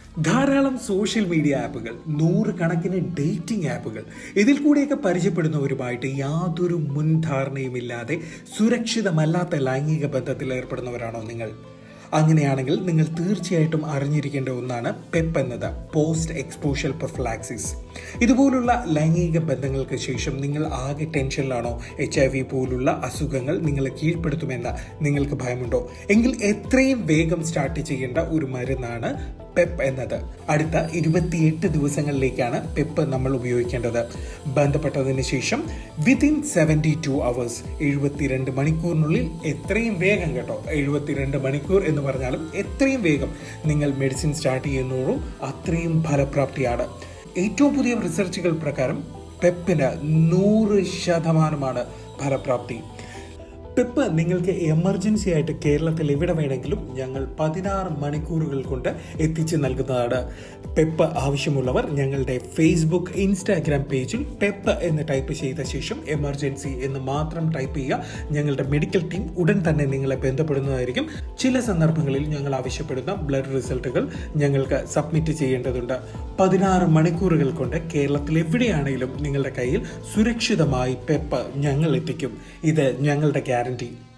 ധാരാളം social media ആപ്പുകൾ, നൂറുകണക്കിന് ഡേറ്റിംഗ് ആപ്പുകൾ, ഇതിൽ കൂടെയൊക്കെ പരിചയപ്പെടുന്നവരുമായിട്ട് യാതൊരു മുൻധാരണയുമില്ലാതെ സുരക്ഷിതമല്ലാത്ത ലൈംഗിക ബന്ധത്തിൽ ഏർപ്പെടുന്നവരാണോ നിങ്ങൾ? അങ്ങനെയാണെങ്കിൽ നിങ്ങൾ തീർച്ചയായിട്ടും അറിഞ്ഞിരിക്കേണ്ട ഒന്നാണ് പെപ്പ് എന്നത്, പോസ്റ്റ് എക്സ്പോഷർ പ്രൊഫിലാക്സിസ്. ഇതുപോലുള്ള ലൈംഗിക ബന്ധങ്ങൾക്ക് ശേഷം നിങ്ങൾ ആകെ ടെൻഷനിലാണോ? HIV പോലുള്ള അസുഖങ്ങൾ നിങ്ങളെ കീഴ്പ്പെടുത്തുമെന്ന് നിങ്ങൾക്ക് ഭയമുണ്ടോ? എങ്കിൽ എത്രയും വേഗം സ്റ്റാർട്ട് ചെയ്യേണ്ട ഒരു മരുന്നാണ് പെപ്പ് എന്നത്. അടുത്ത 28 ദിവസങ്ങളിലേക്കാണ് പെപ്പ് നമ്മൾ ഉപയോഗിക്കേണ്ടത്. ബന്ധപ്പെട്ടതിന് ശേഷം വിത്തിൻ 72 hours 72 മണിക്കൂറിനുള്ളിൽ എത്രയും വേഗം, കേട്ടോ, 72 മണിക്കൂർ എന്ന് പറഞ്ഞാലും എത്രയും വേഗം നിങ്ങൾ മെഡിസിൻ സ്റ്റാർട്ട് ചെയ്യുന്നതോടും അത്രയും ഫലപ്രാപ്തിയാണ്. ഏറ്റവും പുതിയ റിസർച്ചുകൾ പ്രകാരം പെപ്പിന് 100% ഫലപ്രാപ്തി. പെപ്പ് നിങ്ങൾക്ക് എമർജൻസി ആയിട്ട് കേരളത്തിൽ എവിടെ വേണമെങ്കിലും ഞങ്ങൾ 16 മണിക്കൂറുകൾ കൊണ്ട് എത്തിച്ചു നൽകുന്നതാണ്. പെപ്പ് ആവശ്യമുള്ളവർ ഞങ്ങളുടെ ഫേസ്ബുക്ക്, ഇൻസ്റ്റാഗ്രാം പേജിൽ പെപ്പ് എന്ന് ടൈപ്പ് ചെയ്ത ശേഷം എമർജൻസി എന്ന് മാത്രം ടൈപ്പ് ചെയ്യുക. ഞങ്ങളുടെ മെഡിക്കൽ ടീം ഉടൻ തന്നെ നിങ്ങളെ ബന്ധപ്പെടുന്നതായിരിക്കും. ചില സന്ദർഭങ്ങളിൽ ഞങ്ങൾ ആവശ്യപ്പെടുന്ന ബ്ലഡ് റിസൾട്ടുകൾ ഞങ്ങൾക്ക് സബ്മിറ്റ് ചെയ്യേണ്ടതുണ്ട്. 16 മണിക്കൂറുകൾ കൊണ്ട് കേരളത്തിൽ എവിടെയാണെങ്കിലും നിങ്ങളുടെ കയ്യിൽ സുരക്ഷിതമായി പെപ്പ് ഞങ്ങൾ എത്തിക്കും. ഇത് ഞങ്ങളുടെ ഗ്യാരണ്ടി.